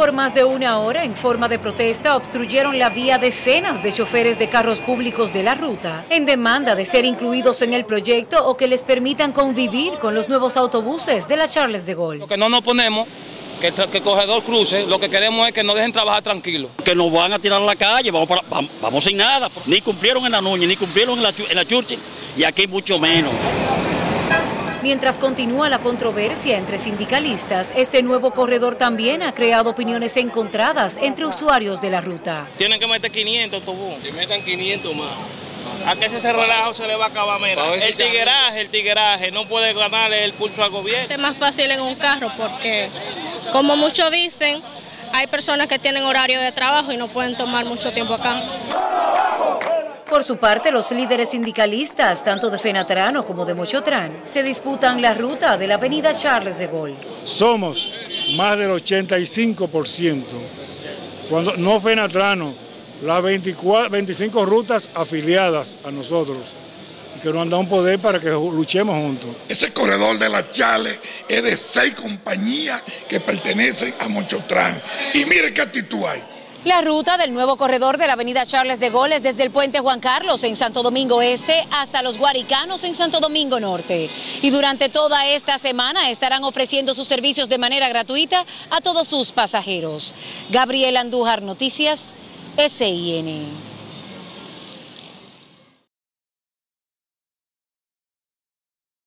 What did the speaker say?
Por más de una hora, en forma de protesta, obstruyeron la vía decenas de choferes de carros públicos de la ruta, en demanda de ser incluidos en el proyecto o que les permitan convivir con los nuevos autobuses de la Charles de Gaulle. Lo que no nos oponemos, que el corredor cruce, lo que queremos es que nos dejen trabajar tranquilos. Que nos van a tirar a la calle, vamos sin nada, ni cumplieron en la Núñez, ni cumplieron en la Churchill, y aquí mucho menos. Mientras continúa la controversia entre sindicalistas, este nuevo corredor también ha creado opiniones encontradas entre usuarios de la ruta. Tienen que meter 500 autobuses. Que metan 500 más. ¿A qué ese relajo se le va a acabar? Mira, el tigueraje no puede ganarle el pulso al gobierno. Es más fácil en un carro porque, como muchos dicen, hay personas que tienen horario de trabajo y no pueden tomar mucho tiempo acá. Por su parte, los líderes sindicalistas, tanto de Fenatrano como de Mochotrán, se disputan la ruta de la avenida Charles de Gaulle. Somos más del 85%, cuando no Fenatrano, las 25 rutas afiliadas a nosotros, y que nos han dado un poder para que luchemos juntos. Ese corredor de la Charles es de 6 compañías que pertenecen a Mochotrán. Y mire qué actitud hay. La ruta del nuevo corredor de la avenida Charles de Gaulle es desde el Puente Juan Carlos en Santo Domingo Este hasta Los Guaricanos en Santo Domingo Norte. Y durante toda esta semana estarán ofreciendo sus servicios de manera gratuita a todos sus pasajeros. Gabriela Andújar, Noticias SIN.